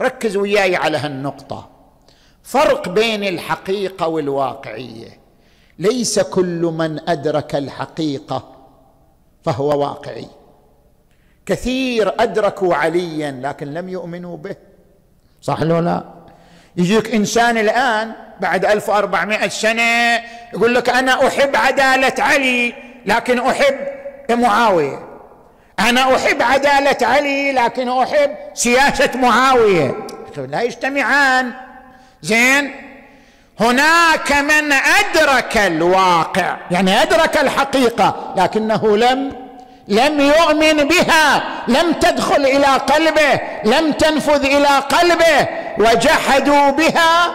ركز وياي على هالنقطة. فرق بين الحقيقة والواقعية. ليس كل من أدرك الحقيقة فهو واقعي. كثير أدركوا عليا لكن لم يؤمنوا به، صح ولا لا؟ يجيك إنسان الآن بعد 1400 سنة يقول لك أنا أحب عدالة علي لكن أحب معاوية، أنا أحب عدالة علي لكن أحب سياسة معاوية، لا يجتمعان. زين، هناك من أدرك الواقع، يعني أدرك الحقيقة لكنه لم يؤمن بها، لم تدخل إلى قلبه، لم تنفذ إلى قلبه، وجحدوا بها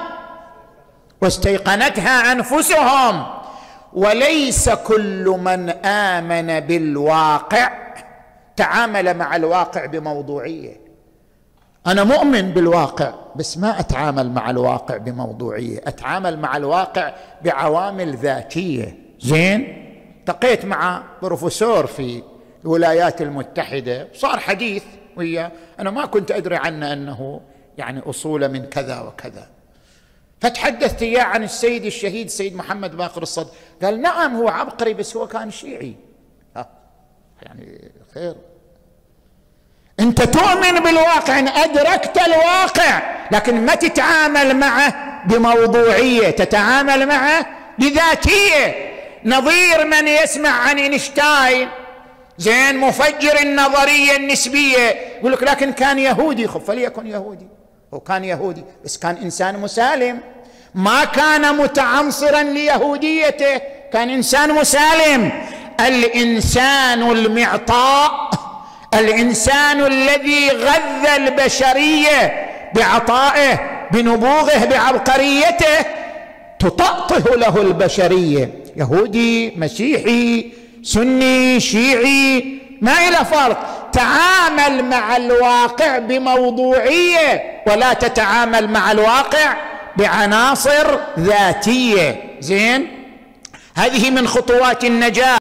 واستيقنتها أنفسهم. وليس كل من آمن بالواقع تعامل مع الواقع بموضوعية. أنا مؤمن بالواقع بس ما أتعامل مع الواقع بموضوعية، أتعامل مع الواقع بعوامل ذاتية. زين، التقيت مع بروفيسور في الولايات المتحدة، صار حديث وياه، أنا ما كنت أدري عنه أنه يعني أصول من كذا وكذا، فتحدثت إياه عن السيد الشهيد سيد محمد باقر الصدر. قال نعم هو عبقري بس هو كان شيعي. يعني خير، أنت تؤمن بالواقع، إن أدركت الواقع لكن ما تتعامل معه بموضوعية، تتعامل معه بذاتية. نظير من يسمع عن اينشتاين، زين، مفجر النظرية النسبية، يقول لك لكن كان يهودي. خب فليكن يهودي، هو كان يهودي بس كان إنسان مسالم، ما كان متعنصرا ليهوديته، كان إنسان مسالم. الإنسان المعطاء، الإنسان الذي غذى البشرية بعطائه، بنبوغه، بعبقريته، تطأطه له البشرية، يهودي، مسيحي، سني، شيعي، ما إلى فرق. تعامل مع الواقع بموضوعية ولا تتعامل مع الواقع بعناصر ذاتية. زين، هذه من خطوات النجاة.